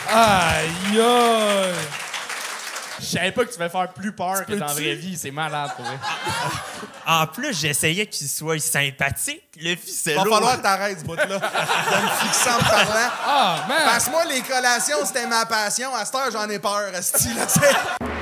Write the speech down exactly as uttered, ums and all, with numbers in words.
Aïe, aïe! Je savais pas que tu vas faire plus peur que dans la vraie vie. C'est malade, pour vrai. En plus, j'essayais qu'il soit sympathique, le ficello. Va falloir t'arrêter, ce bout-là. De me fixer en me parlant. Ah, man! Parce que moi, les collations, c'était ma passion. À cette heure, j'en ai peur, esti, là, tu sais.